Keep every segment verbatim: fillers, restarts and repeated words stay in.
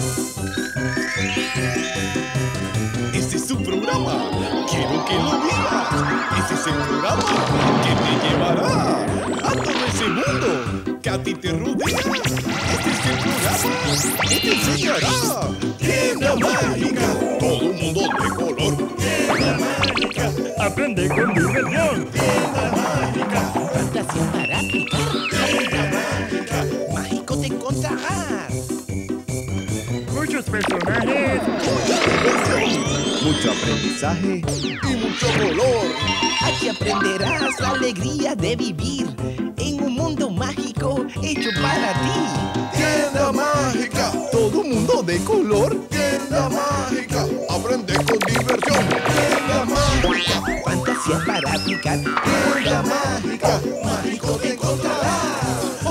Este es su programa. Quiero que lo veas. Este es el programa que te llevará a todo ese mundo que a ti te rodea. Este es el programa que te enseñará. Tienda Mágica. Todo un mundo de color. Tienda Mágica. Aprende con diversión. Tienda Mágica. Fantasía para aplicar. Tienda Mágica. Mágico te encontrarás. Muchos personajes. Mucho aprendizaje y mucho color. Aquí aprenderás la alegría de vivir en un mundo mágico hecho para ti. Tienda Mágica. Todo mundo de color. Tienda Mágica. Aprende con diversión. Tienda Mágica. Fantasía para aplicar. Tienda Mágica. Mágico te encontrarás.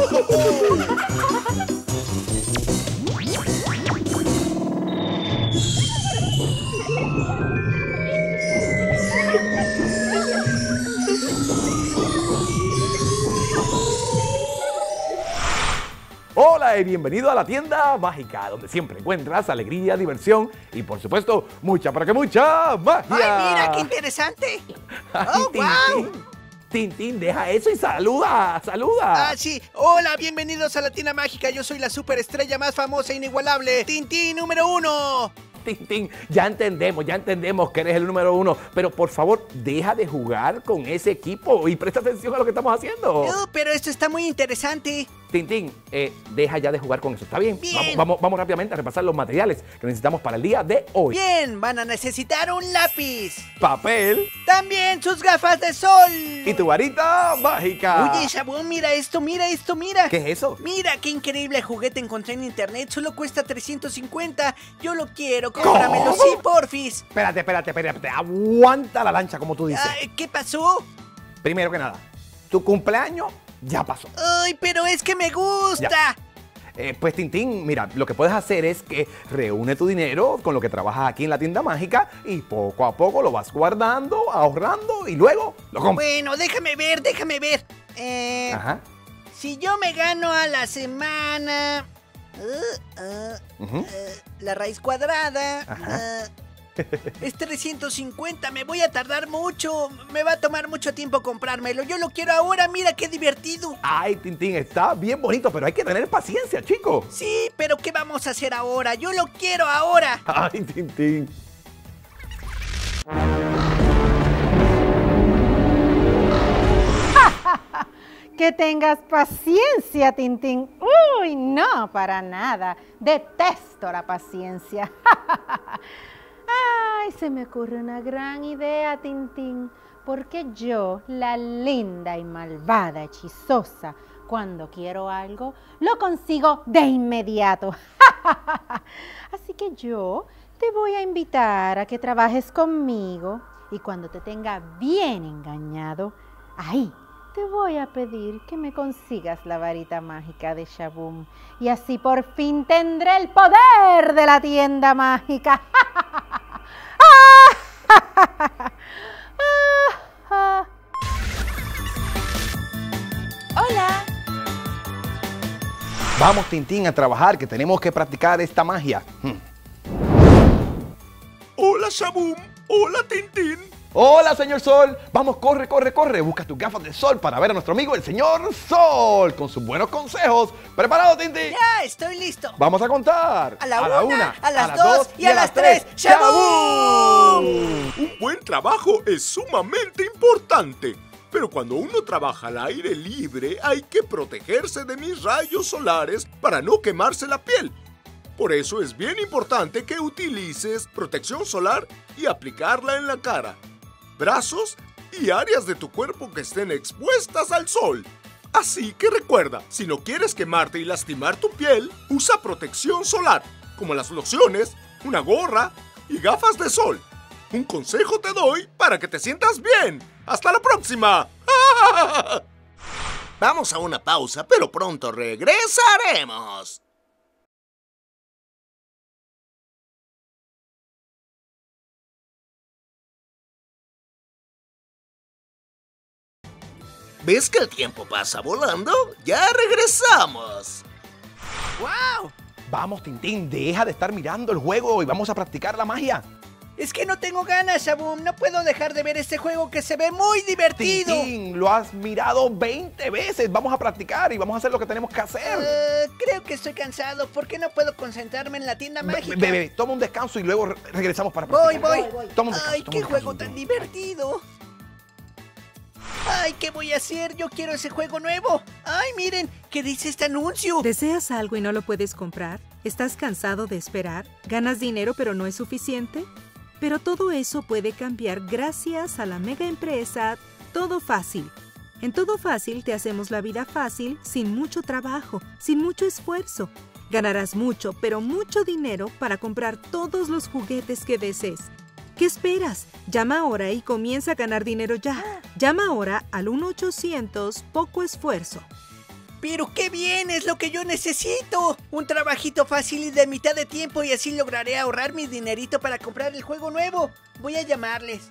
Hola y bienvenido a la Tienda Mágica, donde siempre encuentras alegría, diversión y por supuesto mucha, pero que mucha magia. ¡Ay, mira qué interesante! Ay, ¡Oh, Tintín. wow! Tintín, deja eso y saluda, saluda. Ah, sí. Hola, bienvenidos a la Tienda Mágica. Yo soy la superestrella más famosa e inigualable, Tintín número uno. Tintín, ya entendemos, ya entendemos que eres el número uno, pero por favor, deja de jugar con ese equipo y presta atención a lo que estamos haciendo. Oh, pero esto está muy interesante. Tintín, eh, deja ya de jugar con eso, ¿está bien? Bien. Vamos, vamos, vamos rápidamente a repasar los materiales que necesitamos para el día de hoy. Bien, van a necesitar un lápiz. Papel También sus gafas de sol. y tu varita mágica. Oye, Shabón, mira esto, mira esto, mira. ¿Qué es eso? Mira qué increíble juguete encontré en internet. Solo cuesta trescientos cincuenta. Yo lo quiero, cómpramelo, ¿Cómo? sí, porfis. Espérate, espérate, espérate, aguanta la lancha como tú dices. Ay, ¿qué pasó? Primero que nada, tu cumpleaños ya pasó. Ay, pero es que me gusta. Ya. Eh, pues Tintín, mira, lo que puedes hacer es que reúne tu dinero con lo que trabajas aquí en la Tienda Mágica y poco a poco lo vas guardando, ahorrando y luego lo compras. Bueno, déjame ver, déjame ver. Eh, Ajá. si yo me gano a la semana... uh, uh, Ujú. uh, la raíz cuadrada... Ajá. uh, es trescientos cincuenta, me voy a tardar mucho. Me va a tomar mucho tiempo comprármelo. Yo lo quiero ahora, mira qué divertido. Ay, Tintín, está bien bonito, pero hay que tener paciencia, chico. Sí, pero ¿qué vamos a hacer ahora? Yo lo quiero ahora. Ay, Tintín. Que tengas paciencia, Tintín. Uy, no, para nada. Detesto la paciencia. Ay, se me ocurre una gran idea, Tintín. Porque yo, la linda y malvada hechizosa, cuando quiero algo, lo consigo de inmediato. Así que yo te voy a invitar a que trabajes conmigo y cuando te tenga bien engañado, ahí te voy a pedir que me consigas la varita mágica de Shaboom y así por fin tendré el poder de la Tienda Mágica. Hola. Vamos, Tintín, a trabajar, que tenemos que practicar esta magia. Hmm. Hola, Shaboom. Hola, Tintín. Hola, señor Sol. Vamos, corre, corre, corre. Busca tus gafas de sol para ver a nuestro amigo el señor Sol con sus buenos consejos. ¿Preparado, Tintín? Ya, estoy listo. Vamos a contar. A la una, a las dos y a las tres. ¡Shaboom! Un buen trabajo es sumamente importante. Pero cuando uno trabaja al aire libre, hay que protegerse de mis rayos solares para no quemarse la piel. Por eso es bien importante que utilices protección solar y aplicarla en la cara, brazos y áreas de tu cuerpo que estén expuestas al sol. Así que recuerda, si no quieres quemarte y lastimar tu piel, usa protección solar, como las lociones, una gorra y gafas de sol. Un consejo te doy para que te sientas bien. ¡Hasta la próxima! Vamos a una pausa, pero pronto regresaremos. ¿Ves que el tiempo pasa volando? ¡Ya regresamos! ¡Wow! Vamos, Tintín, deja de estar mirando el juego y vamos a practicar la magia. Es que no tengo ganas, Shaboom. No puedo dejar de ver este juego que se ve muy divertido. Tintín, lo has mirado veinte veces. Vamos a practicar y vamos a hacer lo que tenemos que hacer. Uh, creo que estoy cansado. ¿Por qué no puedo concentrarme en la tienda mágica? Bebé, bebé, toma un descanso y luego re- regresamos para Voy, practicar. voy. Toma un descanso, Ay, toma qué un descanso. juego tan divertido. Ay, ¿qué voy a hacer? Yo quiero ese juego nuevo. Ay, miren, ¿qué dice este anuncio? ¿Deseas algo y no lo puedes comprar? ¿Estás cansado de esperar? ¿Ganas dinero pero no es suficiente? Pero todo eso puede cambiar gracias a la mega empresa Todo Fácil. En Todo Fácil te hacemos la vida fácil sin mucho trabajo, sin mucho esfuerzo. Ganarás mucho, pero mucho dinero para comprar todos los juguetes que desees. ¿Qué esperas? Llama ahora y comienza a ganar dinero ya. Llama ahora al uno ochocientos Poco Esfuerzo. Pero qué bien, es lo que yo necesito. Un trabajito fácil y de mitad de tiempo y así lograré ahorrar mi dinerito para comprar el juego nuevo. Voy a llamarles.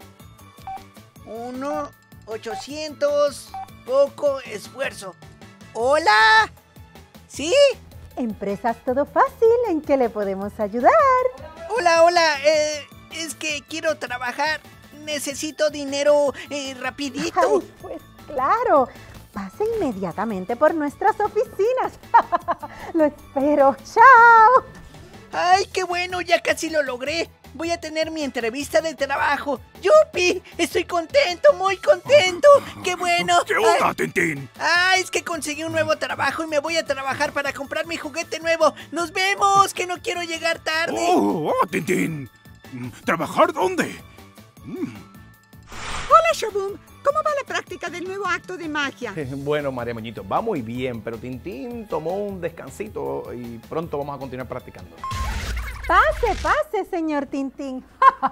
uno ochocientos Poco Esfuerzo. ¿Hola? ¿Sí? Empresas Todo Fácil, ¿en qué le podemos ayudar? Hola, hola. Eh, es que quiero trabajar. Necesito dinero eh, rapidito. Ay, pues claro. Pase inmediatamente por nuestras oficinas. Lo espero. ¡Chao! Ay, qué bueno, ya casi lo logré. Voy a tener mi entrevista de trabajo. ¡Yupi! Estoy contento, muy contento. ¡Qué bueno! ¿Qué onda, Ay, Tintín? ah, es que conseguí un nuevo trabajo y me voy a trabajar para comprar mi juguete nuevo. ¡Nos vemos! Que no quiero llegar tarde. Oh, oh, Tintín. Mm, ¿Trabajar dónde? Mm. Hola, Shaboom. ¿Cómo va la práctica del nuevo acto de magia? Bueno, María Moñito, va muy bien, pero Tintín tomó un descansito y pronto vamos a continuar practicando. Pase, pase, señor Tintín.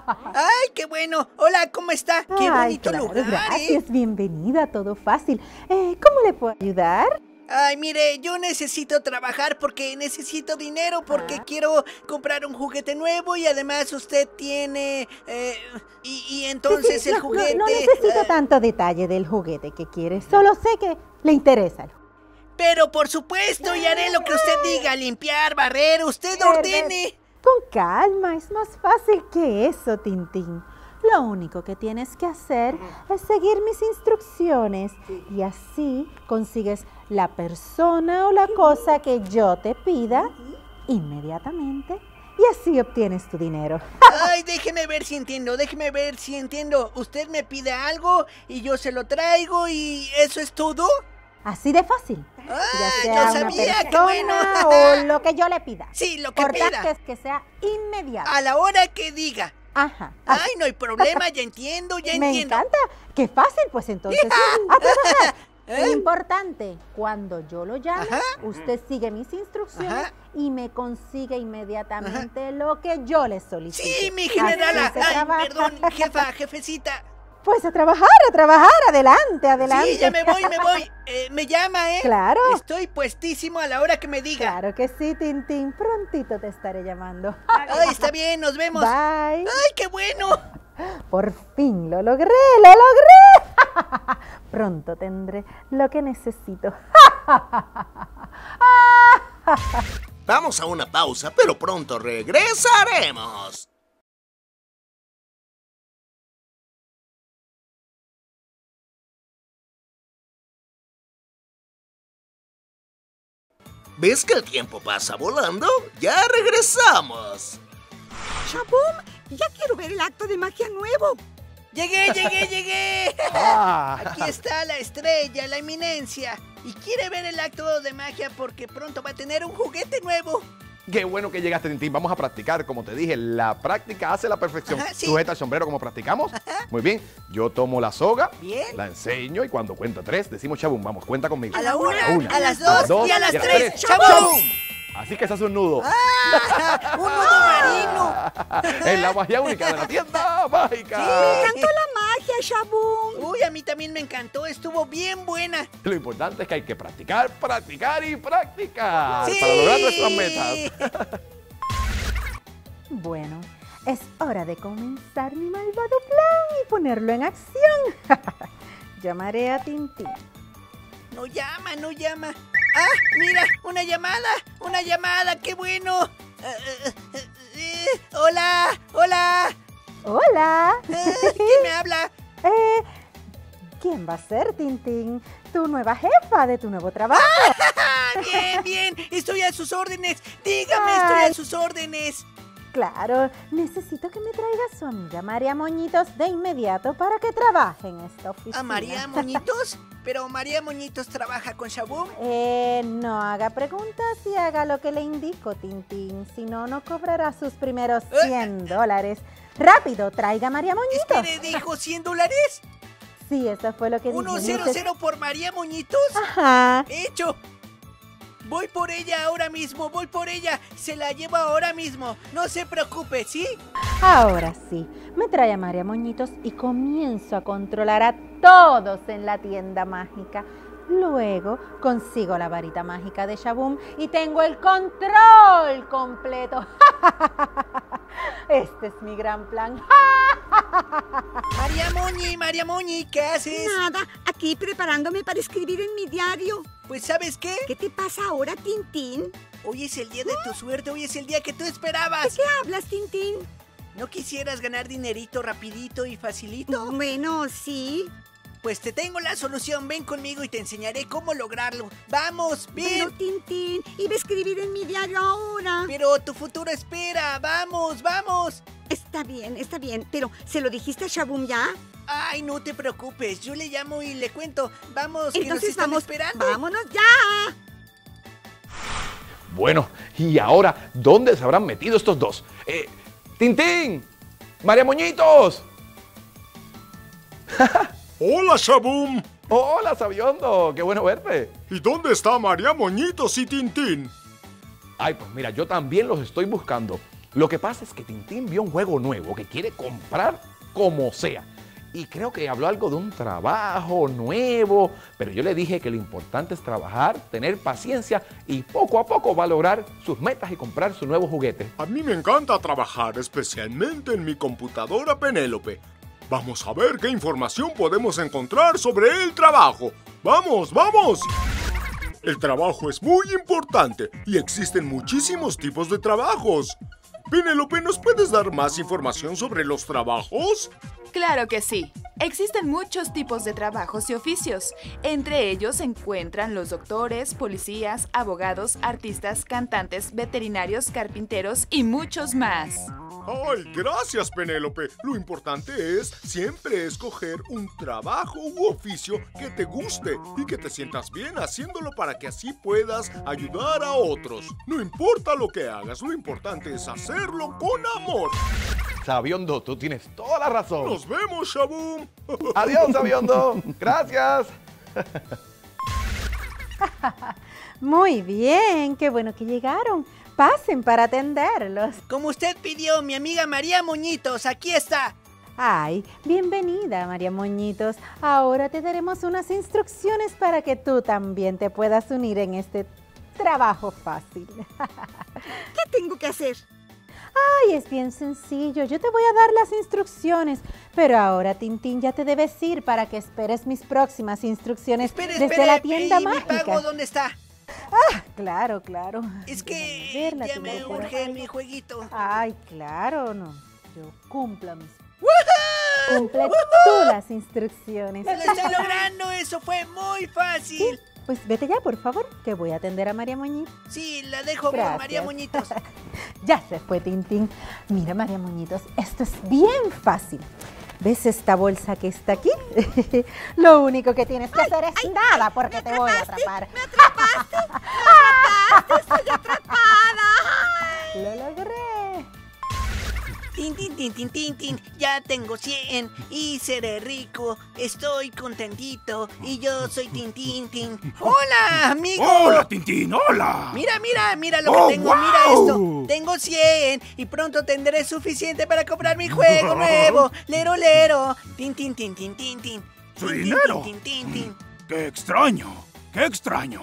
¡Ay, qué bueno! Hola, ¿cómo está? ¡Qué Ay, bonito claro, lugar! gracias, ¿eh? bienvenida, Todo Fácil. Eh, ¿Cómo le puedo ayudar? Ay, mire, yo necesito trabajar porque necesito dinero, porque Ah. quiero comprar un juguete nuevo y además usted tiene... eh, y, y entonces Sí, sí, el no, no, juguete... No, necesito ah, tanto detalle del juguete que quiere. Solo sé que le interesa. Pero por supuesto, y haré lo que usted diga, limpiar, barrer, usted ordene. Con calma, es más fácil que eso, Tintín. Lo único que tienes que hacer es seguir mis instrucciones y así consigues la persona o la cosa que yo te pida inmediatamente y así obtienes tu dinero. Ay, déjeme ver si entiendo, déjeme ver si entiendo. Usted me pide algo y yo se lo traigo y ¿eso es todo? Así de fácil. Ah, Ya sea yo una sabía, qué persona bueno. o lo que yo le pida. Sí, lo que Importante pida. es que sea inmediato. A la hora que diga. Ajá. así. Ay, no hay problema, ya entiendo, ya Me entiendo. encanta. Qué fácil, pues entonces. a trabajar. ¿Eh? Lo importante, cuando yo lo llame, Ajá. usted sigue mis instrucciones Ajá. y me consigue inmediatamente lo que yo le solicito. Sí, mi generala. Así se Ay, trabaja. perdón, jefa, jefecita. Pues a trabajar, a trabajar, adelante, adelante. Sí, ya me voy, me voy. Eh, me llama, ¿eh? Claro. Estoy puestísimo a la hora que me diga. Claro que sí, Tintín. Prontito te estaré llamando. Ay, está bien, nos vemos. Bye. Ay, qué bueno. Por fin lo logré, lo logré. Pronto tendré lo que necesito. Vamos a una pausa, pero pronto regresaremos. ¿Ves que el tiempo pasa volando? ¡Ya regresamos! Shaboom, ya quiero ver el acto de magia nuevo. Llegué, llegué, llegué. Ah. Aquí está la estrella, la eminencia. Y quiere ver el acto de magia porque pronto va a tener un juguete nuevo. Qué bueno que llegaste, Tintín. Vamos a practicar. Como te dije, la práctica hace la perfección. Ajá, sí. Sujeta el sombrero como practicamos. Muy bien. Yo tomo la soga, Bien. la enseño y cuando cuento tres, decimos Shaboom. Vamos, cuenta conmigo. A la una, a las dos y a las tres. ¡Shaboom! ¡Shaboom! Así que se hace un nudo. ¡Ah! ¡Un nudo marino! En la magia única de la tienda mágica. Me encantó la magia, Shaboom. Uy, a mí también me encantó. Estuvo bien buena. Lo importante es que hay que practicar, practicar y practicar ¡Sí! para lograr nuestras metas. Bueno, es hora de comenzar mi malvado plan y ponerlo en acción. Llamaré a Tintín. No llama, no llama. ¡Ah, mira! ¡Una llamada! ¡Una llamada! ¡Qué bueno! Uh, uh, uh, uh, ¡Hola! ¡Hola! Hola. Uh, ¿Quién me habla? Eh, ¿quién va a ser, Tintín? Tu nueva jefa de tu nuevo trabajo. ¡Ah! ¡Bien, bien! Estoy a sus órdenes. Dígame, estoy Ay. a sus órdenes. Claro, necesito que me traiga a su amiga María Moñitos de inmediato para que trabaje en esta oficina. ¿A María Moñitos? ¿Pero María Moñitos trabaja con Shaboom? Eh, no haga preguntas y haga lo que le indico, Tintín. Si no, no cobrará sus primeros cien dólares. ¡Rápido, traiga a María Moñitos! ¿Espere, dijo cien dólares? Sí, eso fue lo que dije. ¿uno cero cero por María Moñitos? Ajá. ¡Hecho! Voy por ella ahora mismo, voy por ella. Se la llevo ahora mismo. No se preocupe, ¿sí? Ahora sí, me trae a María Moñitos y comienzo a controlar a todos en la tienda mágica. Luego consigo la varita mágica de Shaboom y tengo el control completo. Este es mi gran plan. María Moñi, María Moñi, ¿qué haces? Nada, aquí preparándome para escribir en mi diario. Pues, ¿sabes qué? ¿Qué te pasa ahora, Tintín? Hoy es el día de tu suerte, hoy es el día que tú esperabas. ¿De qué hablas, Tintín? ¿No quisieras ganar dinerito rapidito y facilito? Bueno, sí. Pues te tengo la solución, ven conmigo y te enseñaré cómo lograrlo. ¡Vamos, ven! Pero, Tintín, iba a escribir en mi diario ahora. Pero tu futuro espera, vamos, vamos. Está bien, está bien, pero ¿se lo dijiste a Shaboom ya? Ay, no te preocupes, yo le llamo y le cuento. Vamos, que nos Entonces están vamos, esperando. vámonos ya. Bueno, y ahora, ¿dónde se habrán metido estos dos? Eh, ¡Tintín! ¡María Moñitos! ¡Hola, Shaboom! ¡Hola, Sabiondo! ¡Qué bueno verte! ¿Y dónde está María Moñitos y Tintín? Ay, pues mira, yo también los estoy buscando. Lo que pasa es que Tintín vio un juego nuevo que quiere comprar como sea. Y creo que habló algo de un trabajo nuevo, pero yo le dije que lo importante es trabajar, tener paciencia y poco a poco va a lograr sus metas y comprar su nuevo juguete. A mí me encanta trabajar, especialmente en mi computadora Penélope. Vamos a ver qué información podemos encontrar sobre el trabajo. ¡Vamos, vamos! El trabajo es muy importante y existen muchísimos tipos de trabajos. Penélope, ¿nos puedes dar más información sobre los trabajos? Claro que sí. Existen muchos tipos de trabajos y oficios. Entre ellos se encuentran los doctores, policías, abogados, artistas, cantantes, veterinarios, carpinteros y muchos más. ¡Ay, gracias, Penélope! Lo importante es siempre escoger un trabajo u oficio que te guste y que te sientas bien haciéndolo para que así puedas ayudar a otros. No importa lo que hagas, lo importante es hacerlo con amor. Sabiondo, tú tienes toda la razón. ¡Nos vemos, Shaboom! Adiós, Sabiondo. Gracias. Muy bien, qué bueno que llegaron. Pasen para atenderlos. Como usted pidió, mi amiga María Moñitos, aquí está. Ay, bienvenida, María Moñitos. Ahora te daremos unas instrucciones para que tú también te puedas unir en este trabajo fácil. ¿Qué tengo que hacer? Ay, es bien sencillo. Yo te voy a dar las instrucciones. Pero ahora, Tintín, ya te debes ir para que esperes mis próximas instrucciones Espere, desde espere, la tienda ¿y mágica. mi pago dónde está? Ah, claro, claro. Es que Déjame verla, ya tu me billetera. urge mi jueguito. Ay, claro, no. Yo cumplo mis... ¡Woohoo! Cumple tú las instrucciones. ¡Me lo estoy logrando! ¡Eso fue muy fácil! Sí, pues vete ya, por favor, que voy a atender a María Moñitos. Sí, la dejo Gracias. con María Moñitos. Ya se fue, Tintín. Mira, María Moñitos, esto es bien fácil. ¿Ves esta bolsa que está aquí? Lo único que tienes que Ay, hacer es ay, nada ay, porque me te voy a atrapaste, atrapar. ¡Me atrapaste! ¡Me atrapaste! ¡Estoy atrapada! ¡Ay! Lo logré. Tin, tin, tin, tin, tin, tin. Ya tengo cien y seré rico. Estoy contentito y yo soy Tintín, tin. ¡Hola, amigo! ¡Hola, Tintín! ¡Hola! Mira, mira, mira lo Oh, que tengo, wow. mira esto. Tengo cien y pronto tendré suficiente para comprar mi juego nuevo. Lero, lero. Tin, tin, tin, tin, tin, tin. ¿Su Tin, tin, dinero? tin, tin, tin, tin. ¡Qué extraño! ¡Qué extraño!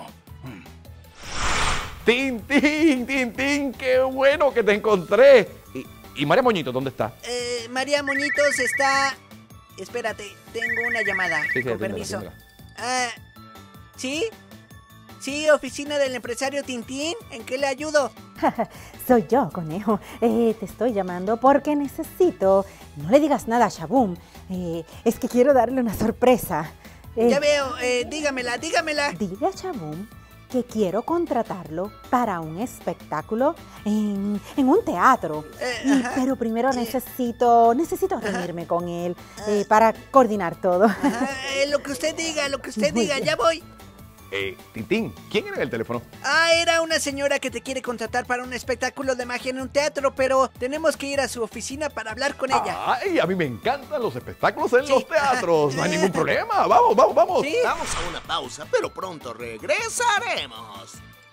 Tintín, Tintín, qué bueno que te encontré. Y, y María Moñitos, ¿dónde está? Eh, María Moñitos está... Espérate, tengo una llamada. Sí, sí, Con atiéndela, permiso. atiéndela. Ah, ¿sí? Sí, oficina del empresario Tintín. ¿En qué le ayudo? Soy yo, conejo. Eh, te estoy llamando porque necesito... No le digas nada a Shaboom. Eh, es que quiero darle una sorpresa. Eh, ya veo. Eh, dígamela, dígamela. Dile a Shaboom que quiero contratarlo para un espectáculo en, en un teatro. Eh, y, pero primero necesito necesito reunirme con él eh, para coordinar todo. Ajá, eh, lo que usted diga, lo que usted Muy diga, bien. ya voy. Eh, Tintín, ¿quién era el teléfono? Ah, era una señora que te quiere contratar para un espectáculo de magia en un teatro, pero tenemos que ir a su oficina para hablar con ella. Ay, a mí me encantan los espectáculos en Sí. los teatros. No hay ningún problema. Vamos, vamos, vamos. Sí. Vamos a una pausa, pero pronto regresaremos.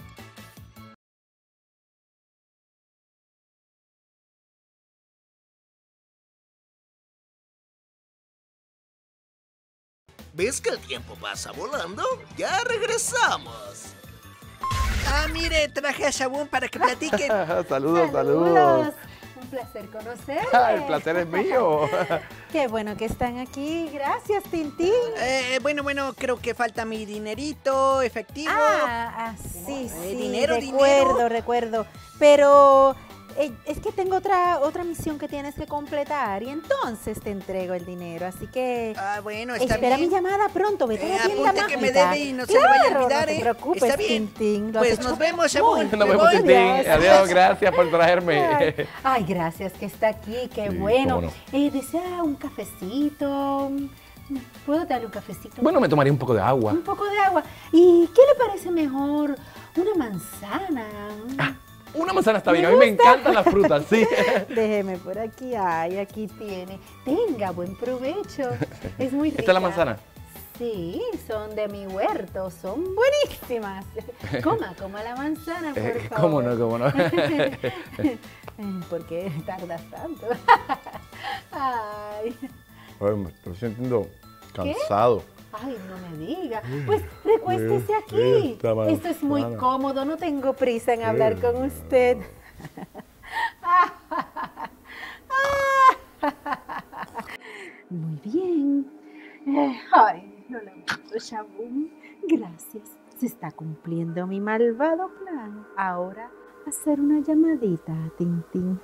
¿Ves que el tiempo pasa volando? ¡Ya regresamos! Ah, mire, traje a Shaboom para que platiquen. saludos, saludos. Un placer conocerte. Ah, el placer es mío. Qué bueno que están aquí. Gracias, Tintín. Eh, bueno, bueno, creo que falta mi dinerito efectivo. Ah, ah, sí, Eh, sí, dinero, recuerdo, dinero. recuerdo. Pero eh, es que tengo otra otra misión que tienes que completar y entonces te entrego el dinero. Así que Ah, bueno, está espera bien. mi llamada pronto. Vete Eh, a la tienda apunte que me mágica. debe y no se le vaya a Claro, olvidar, no te ¿eh? preocupes, Está bien. Tintín. Lo has Pues hecho nos vemos, Shaboom. muy Nos Me vemos, voy. Tintín. Gracias. Adiós, gracias por traerme. Ay, ay, gracias que está aquí, qué Sí, bueno. cómo no. Eh, ¿Desea un cafecito? ¿Puedo darle un cafecito? Bueno, me tomaría un poco de agua. Un poco de agua. ¿Y qué le parece mejor? ¿Una manzana? Ah, una manzana está bien. ¿Me A mí me gusta? encantan las frutas, sí. Déjeme por aquí. Ay, aquí tiene. Tenga, buen provecho. Es muy rica. ¿Esta es la manzana? Sí, son de mi huerto. Son buenísimas. Coma, coma la manzana, por Eh, favor. ¿Cómo no, cómo no? ¿Por qué tardas tanto? Ay. Ay, me estoy sintiendo cansado. Ay, no me diga. Pues recuéstese aquí. esta Esto es muy manzana. cómodo, no tengo prisa en hablar con usted. Muy bien. Eh, Ay, lo lamento, Shaboom. Gracias. Se está cumpliendo mi malvado plan. Ahora hacer una llamadita a Tintín.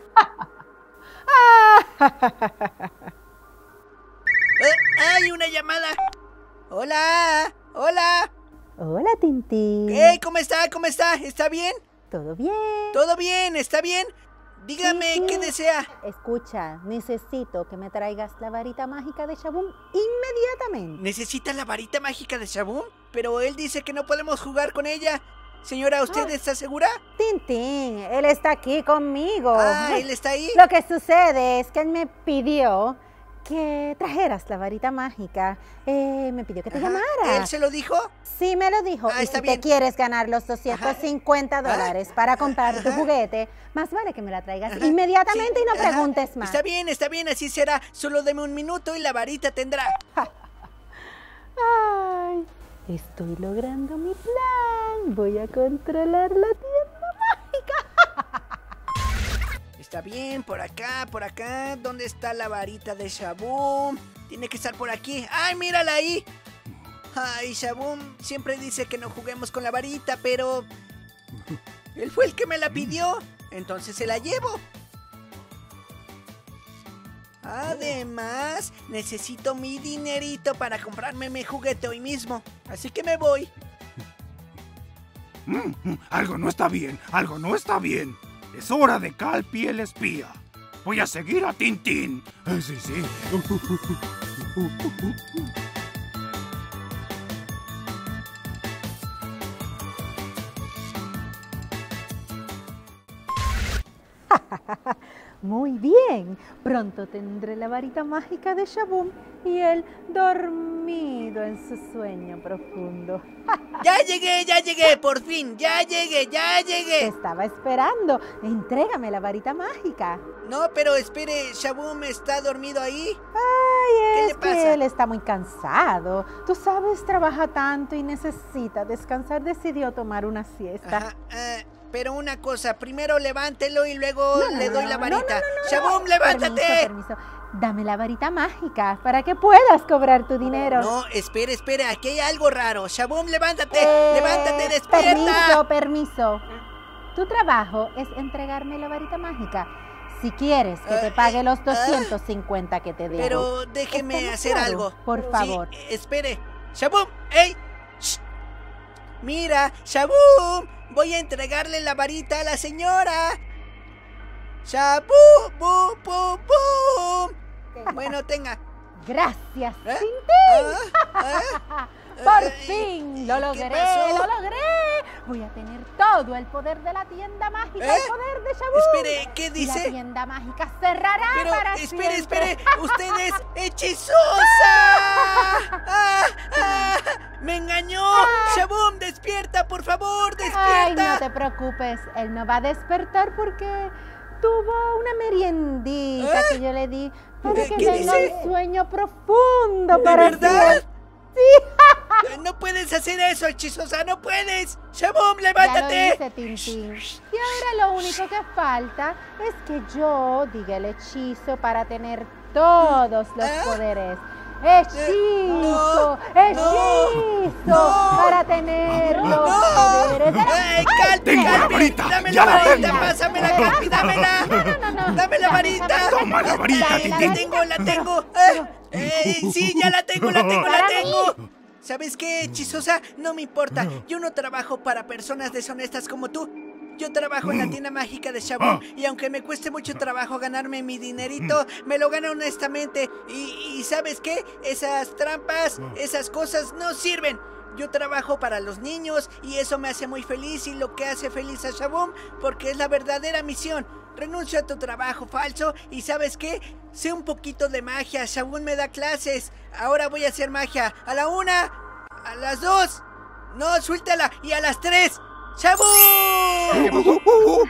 Eh, ¡Hay una llamada! ¡Hola! ¡Hola! Hola, Tintín. Hey, ¿cómo está? ¿Cómo está? ¿Está bien? ¿Todo bien? ¿Todo bien? ¿Está bien? Dígame, Sí, sí. ¿qué desea? Escucha, necesito que me traigas la varita mágica de Shaboom inmediatamente. ¿Necesita la varita mágica de Shaboom? Pero él dice que no podemos jugar con ella. Señora, ¿usted Ah. está segura? Tintín, él está aquí conmigo. Ah, ¿él está ahí? Lo que sucede es que él me pidió que trajeras la varita mágica. Eh, me pidió que te Ajá. llamara. ¿Él se lo dijo? Sí, me lo dijo. Ah, y está si bien. te quieres ganar los doscientos cincuenta Ajá. dólares para comprar tu Ajá. juguete, más vale que me la traigas Ajá. inmediatamente Sí, y no ajá. preguntes más. Está bien, está bien, así será. Solo deme un minuto y la varita tendrá. Ay, estoy logrando mi plan. Voy a controlar la tienda mágica. Está bien, por acá, por acá. ¿Dónde está la varita de Shaboom? Tiene que estar por aquí. ¡Ay, mírala ahí! Ay, Shaboom siempre dice que no juguemos con la varita, pero... él fue el que me la pidió. Entonces se la llevo. Además, necesito mi dinerito para comprarme mi juguete hoy mismo. Así que me voy. Mm, mm, algo no está bien, algo no está bien. Es hora de Calpi el espía. Voy a seguir a Tintín. Eh, sí, sí. Muy bien, pronto tendré la varita mágica de Shaboom y él dormido en su sueño profundo. ¡Ya llegué, ya llegué! ¡Por fin! ¡Ya llegué, ya Te llegué! estaba esperando. Entrégame la varita mágica. No, pero espere, ¿Shaboom está dormido ahí? Ay, ¿Qué es le que pasa? él está muy cansado. Tú sabes, trabaja tanto y necesita descansar. Decidió tomar una siesta. Ajá, eh, pero una cosa, primero levántelo y luego No, no, le no, doy no, la no, no, varita. no, no, no. ¡Shaboom, levántate! Permiso, permiso. dame la varita mágica para que puedas cobrar tu dinero. No, espera, espera, aquí hay algo raro. Shaboom, levántate, Eh, levántate, despierta. Permiso, permiso. Tu trabajo es entregarme la varita mágica. Si quieres que te Eh, pague los eh, doscientos cincuenta que te debo. Pero déjeme ¿Está hacer claro? algo. Por favor. Sí, espere. Shaboom, ¡ey! Shh. Mira, Shaboom, voy a entregarle la varita a la señora. Shaboom, boom, boom, boom. Bueno, tenga. Gracias, ¿Eh? Tintín. Ah, ah. Por Eh, fin, lo ¿qué logré, pasó? lo logré. Voy a tener todo el poder de la tienda mágica, ¿Eh? el poder de Shaboom. Espere, ¿qué Y la dice? tienda mágica cerrará Pero, para espere, siempre. espere, usted es hechizosa. Ah, ah, ¡Me engañó! Shaboom, despierta, por favor, despierta. Ay, no te preocupes, él no va a despertar porque tuvo una meriendita ¿Eh? que yo le di para ¿Qué- que qué tenga dice? un sueño profundo ¿De para verdad? siempre. Sí. No puedes hacer eso, hechizosa, no puedes. Shaboom, Ya lo levántate. hice, Tintín. Y ahora lo único que falta es que yo diga el hechizo para tener todos los ¿Eh? poderes. ¡Hechizo! No, ¡Hechizo! no, para tener los no. poderes. de la- ¡Ey, Calpi, Tengo la Calpi! varita, ¡Dame ya la la varita! tengo. ¡Pásamela, Calpi, dámela! No, no, no. ¡Dame la Dame varita! esa Toma la varita, Dame La Tintín. tengo, la tengo. Eh, eh, sí, ya la tengo, la tengo, la Para tengo. ¿Sabes qué, hechizosa? No me importa. Yo no trabajo para personas deshonestas como tú. Yo trabajo en la tienda mágica de Shaboom y aunque me cueste mucho trabajo ganarme mi dinerito, me lo gano honestamente. Y, y ¿sabes qué? Esas trampas, esas cosas no sirven. Yo trabajo para los niños y eso me hace muy feliz y lo que hace feliz a Shaboom porque es la verdadera misión. Renuncio a tu trabajo falso y ¿sabes qué? Sé un poquito de magia. Shaboom me da clases. Ahora voy a hacer magia. A la una, a las dos. No, suéltala. Y a las tres. ¡Shaboom!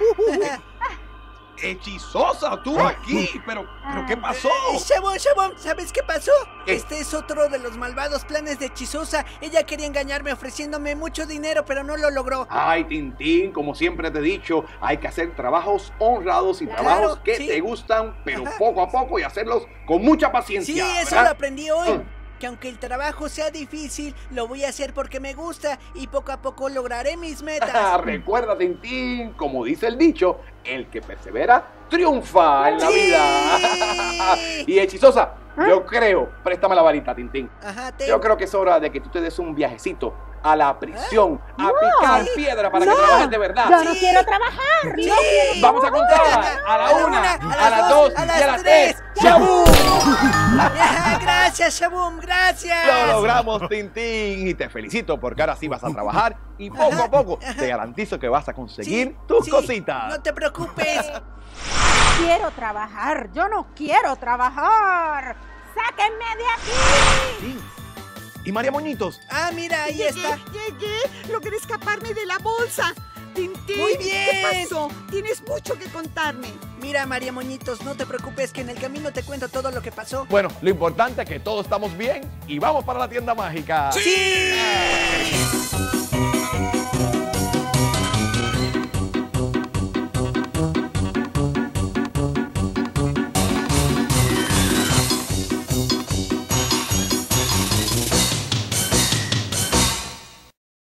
Hechizosa, tú aquí. Pero, pero ¿qué pasó? Eh, Shaboom, Shaboom, ¿sabes qué pasó? ¿Qué? Este es otro de los malvados planes de Hechizosa. Ella quería engañarme ofreciéndome mucho dinero, pero no lo logró. Ay, Tintín, como siempre te he dicho, hay que hacer trabajos honrados y Claro, trabajos que sí. te gustan, pero Ajá. poco a poco y hacerlos con mucha Sí, paciencia. eso ¿verdad? lo aprendí hoy. Mm. Que aunque el trabajo sea difícil, lo voy a hacer porque me gusta y poco a poco lograré mis metas. Recuerda, Tintín, como dice el dicho, el que persevera triunfa en la ¡Sí! vida. Y hechizosa, yo creo, préstame la varita, Tintín. Ajá, te... Yo creo que es hora de que tú te des un viajecito a la prisión, a No. picar Sí. piedra para No, que trabajes de verdad. Yo no Sí. quiero trabajar. ¡Sí! No quiero Vamos a contar a la una, a las dos y a las tres. ¡Shaboom! Ya, gracias, Shaboom, gracias. Lo logramos, Tintín, y te felicito porque ahora sí vas a trabajar y poco a poco te garantizo que vas a conseguir Sí, tus sí, cositas. No te preocupes. Quiero trabajar. Yo no quiero trabajar. ¡Sáquenme de aquí! Sí. Y María Moñitos, Ah, mira, ahí Llegué, está. llegué. Logré escaparme de la bolsa. Tintín, Muy ¿qué bien. pasó? Tienes mucho que contarme. Mira, María Moñitos, no te preocupes que en el camino te cuento todo lo que pasó. bueno, lo importante es que todos estamos bien y vamos para la tienda mágica. ¡Sí!